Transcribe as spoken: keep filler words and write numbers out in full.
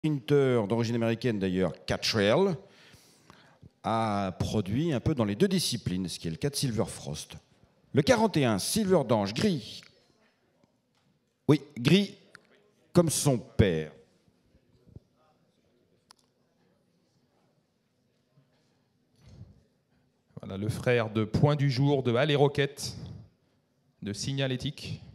sprinter d'origine américaine d'ailleurs, Catrell, a produit un peu dans les deux disciplines, ce qui est le cas de Silver Frost. Le quarante et un, Silver d'Ange, gris. Oui, gris comme son père. Voilà, le frère de Point du Jour, de Alley Rocket, de Signalétique.